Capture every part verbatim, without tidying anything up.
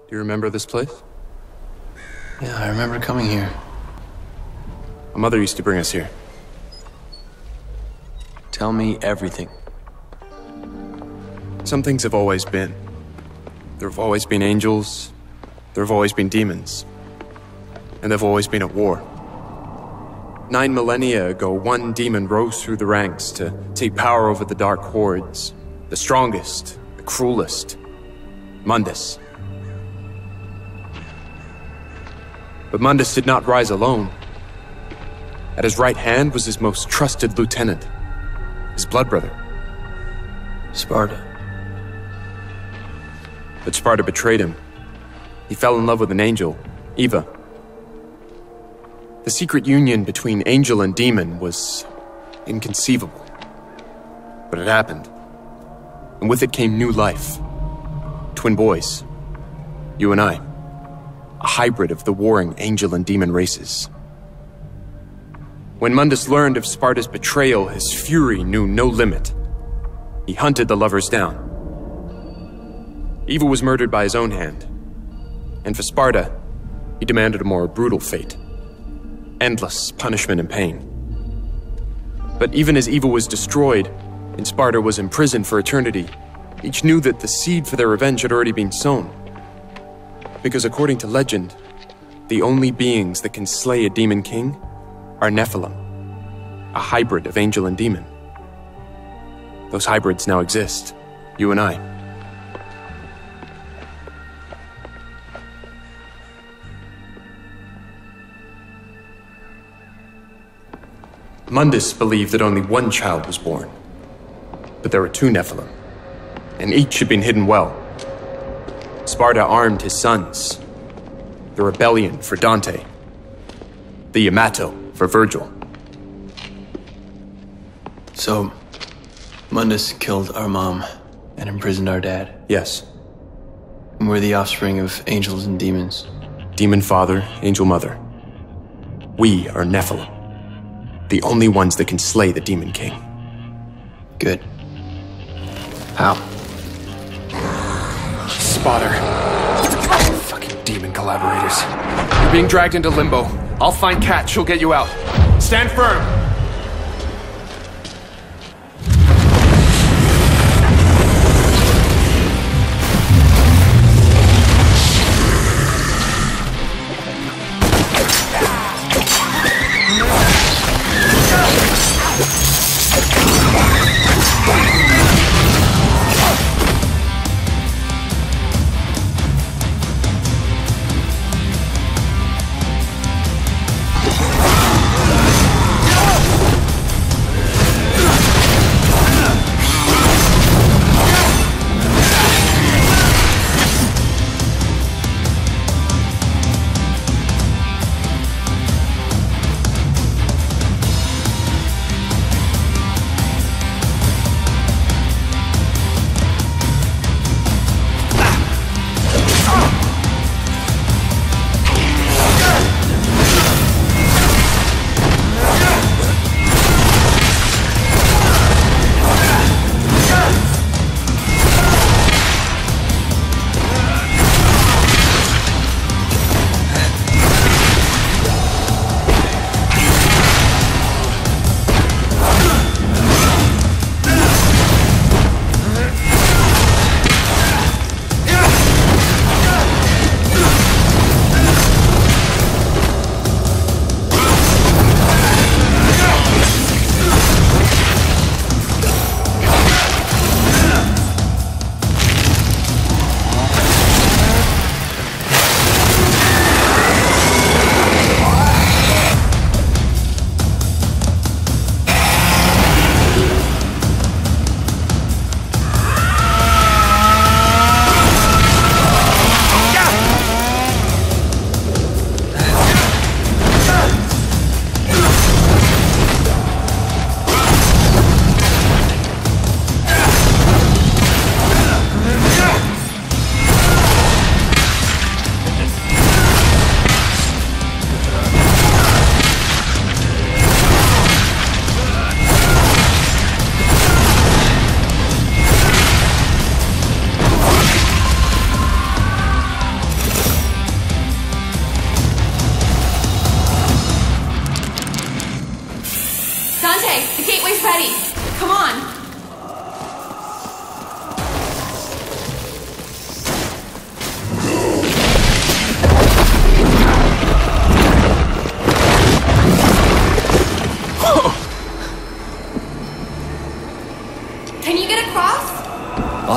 Do you remember this place? Yeah, I remember coming here. My mother used to bring us here. Tell me everything. Some things have always been. There have always been angels. There have always been demons. And there have always been at war. Nine millennia ago, one demon rose through the ranks to take power over the dark hordes. The strongest, the cruelest. Mundus. But Mundus did not rise alone. At his right hand was his most trusted lieutenant, his blood brother. Sparda. But Sparda betrayed him. He fell in love with an angel, Eva. The secret union between angel and demon was inconceivable. But it happened. And with it came new life. Twin boys. You and I. A hybrid of the warring angel and demon races. When Mundus learned of Sparda's betrayal, his fury knew no limit. He hunted the lovers down. Eva was murdered by his own hand. And for Sparda, he demanded a more brutal fate. Endless punishment and pain. But even as Eva was destroyed, and Sparda was imprisoned for eternity, each knew that the seed for their revenge had already been sown. Because according to legend, the only beings that can slay a demon king are Nephilim, a hybrid of angel and demon. Those hybrids now exist, you and I. Mundus believed that only one child was born, but there were two Nephilim, and each had been hidden well. Sparda armed his sons. The rebellion for Dante. The Yamato for Vergil. So, Mundus killed our mom and imprisoned our dad. Yes. And we're the offspring of angels and demons. Demon father, angel mother. We are Nephilim. The only ones that can slay the demon king. Good. How? Spotter. Fucking demon collaborators. You're being dragged into Limbo. I'll find Kat, she'll get you out. Stand firm!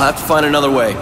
have to find another way.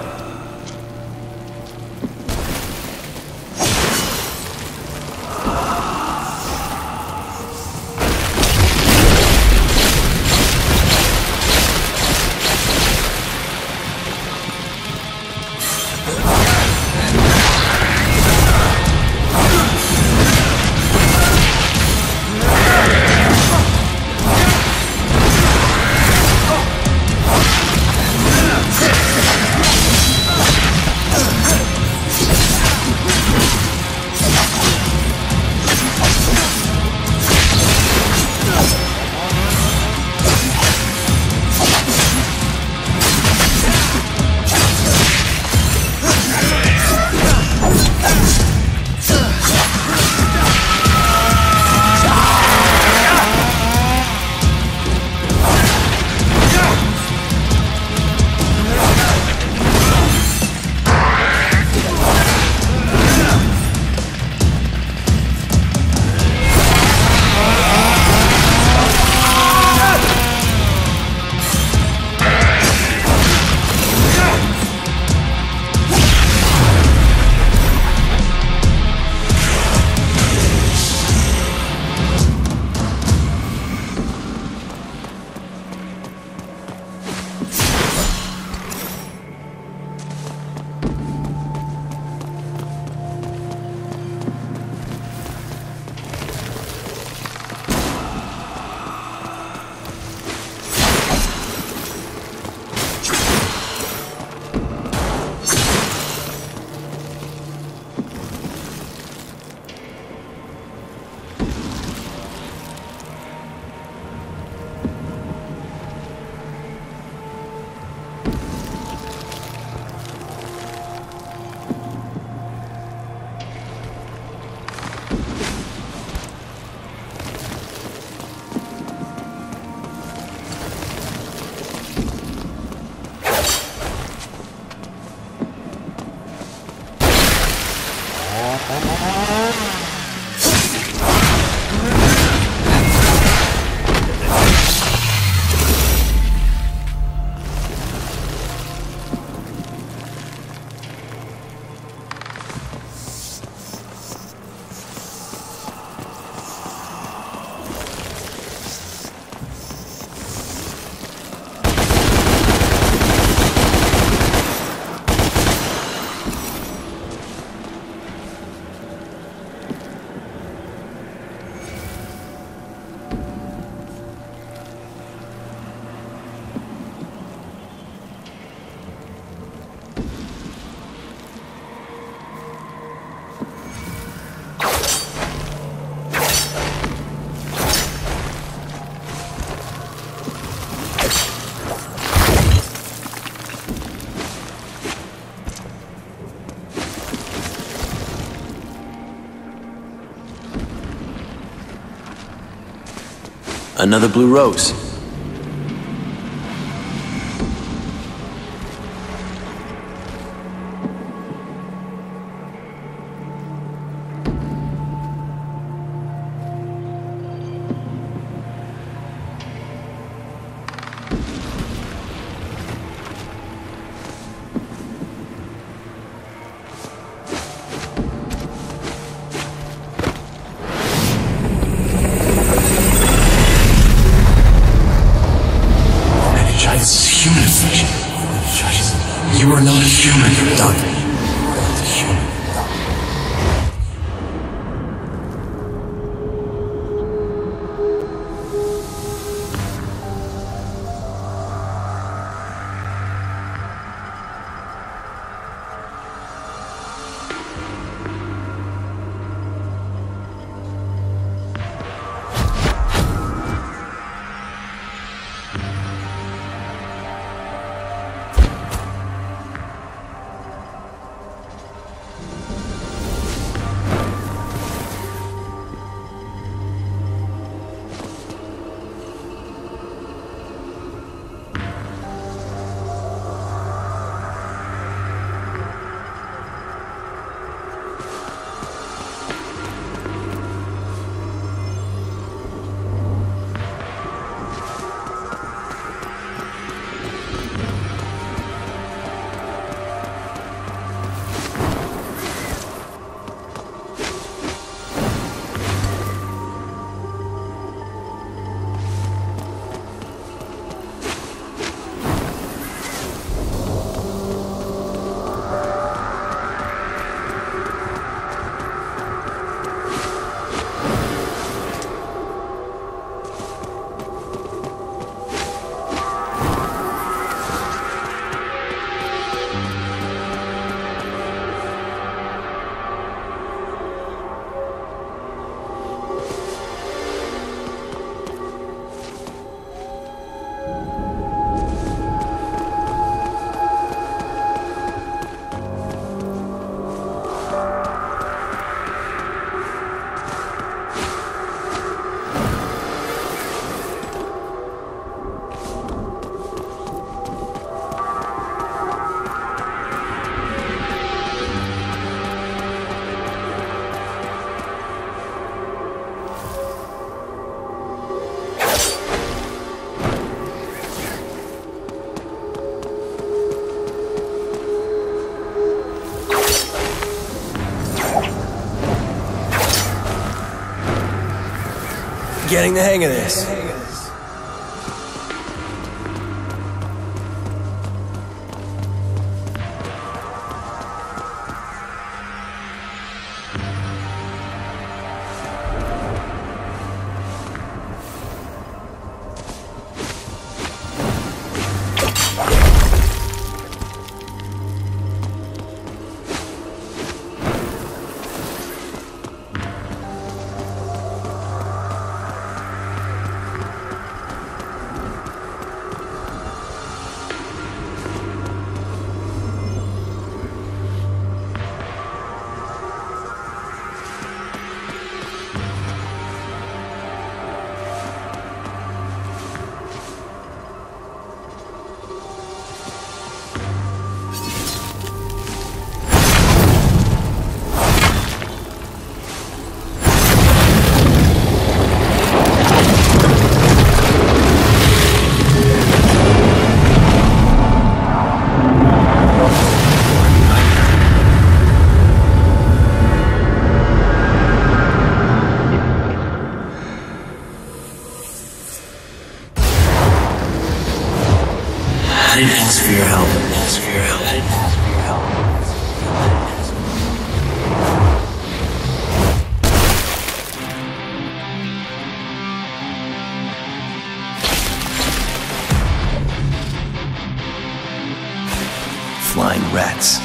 Another blue rose. You are not a human, Dante. getting the hang of this. I didn't ask for your help. I didn't ask for your help. I didn't ask for your help. Flying rats.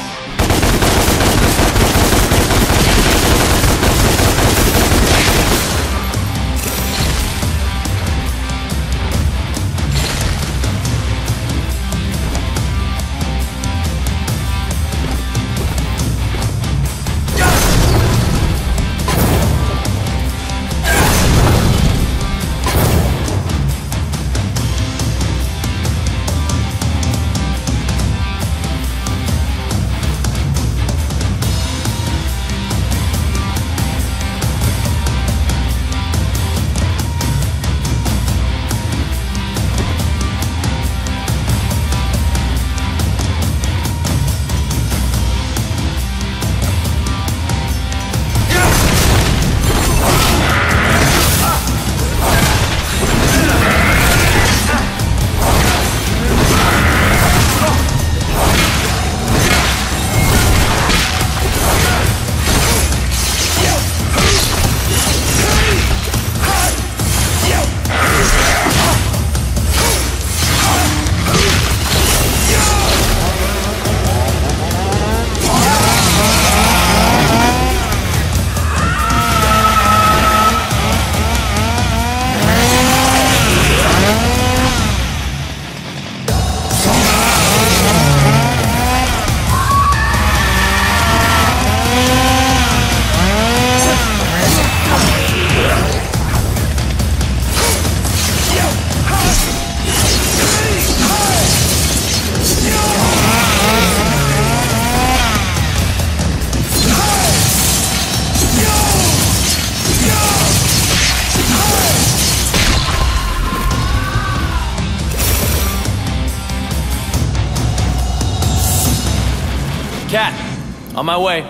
Cat, on my way.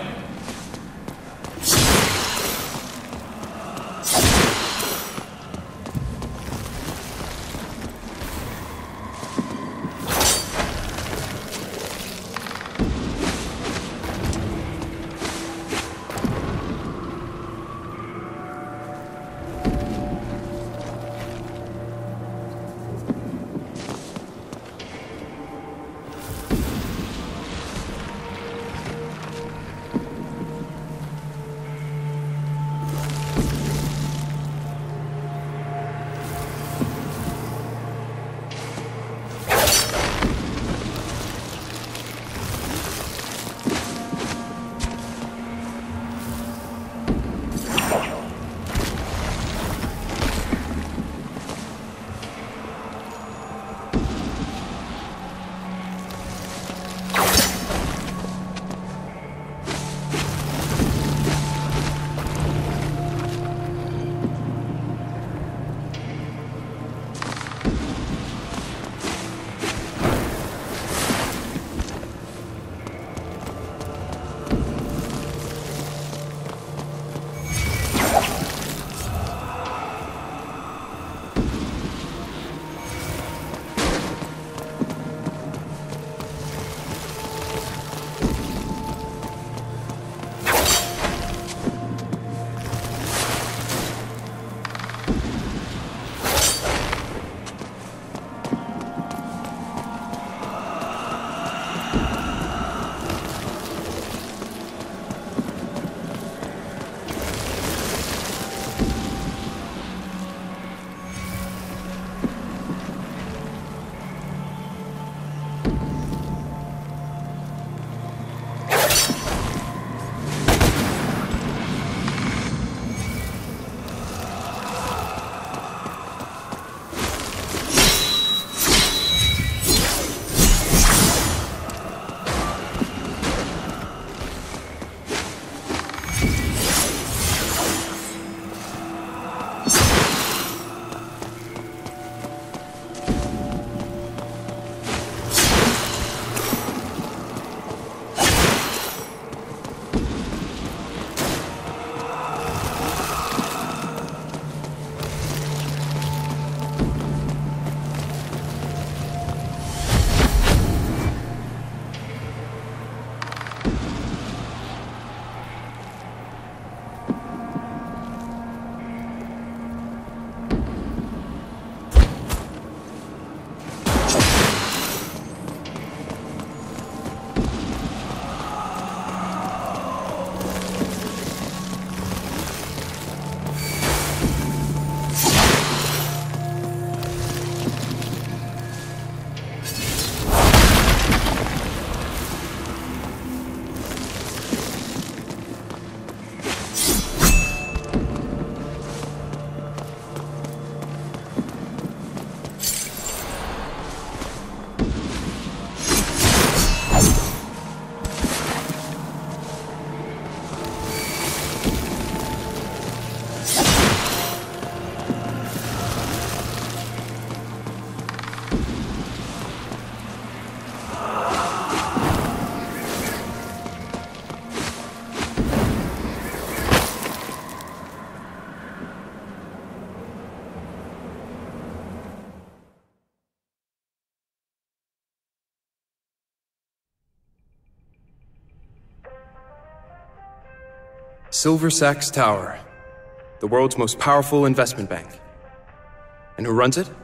Silver Sachs Tower, the world's most powerful investment bank. And who runs it?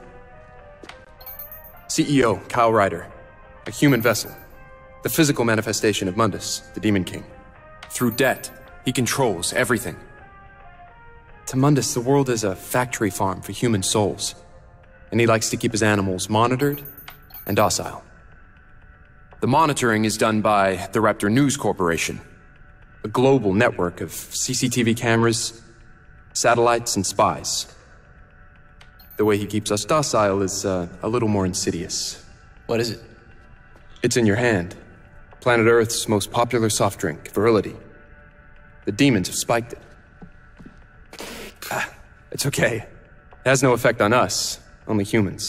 C E O Kyle Ryder, a human vessel, the physical manifestation of Mundus, the Demon King. Through debt, he controls everything. To Mundus, the world is a factory farm for human souls, and he likes to keep his animals monitored and docile. The monitoring is done by the Raptor News Corporation, a global network of C C T V cameras, satellites, and spies. The way he keeps us docile is uh, a little more insidious. What is it? It's in your hand. Planet Earth's most popular soft drink, Virility. The demons have spiked it. Ah, it's okay. It has no effect on us, only humans.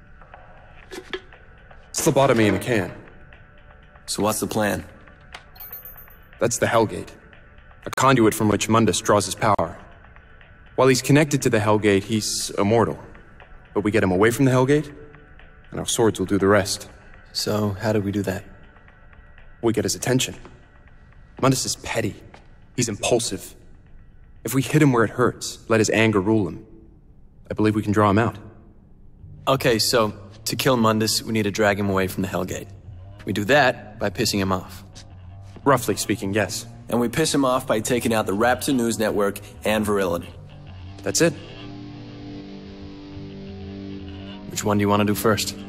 It's lobotomy in a can. So what's the plan? That's the Hellgate, a conduit from which Mundus draws his power. While he's connected to the Hellgate, he's immortal. But we get him away from the Hellgate, and our swords will do the rest. So, how do we do that? We get his attention. Mundus is petty. He's impulsive. If we hit him where it hurts, let his anger rule him, I believe we can draw him out. Okay, so, to kill Mundus, we need to drag him away from the Hellgate. We do that by pissing him off. Roughly speaking, yes. And we piss him off by taking out the Raptor News Network and Virility. That's it. Which one do you want to do first?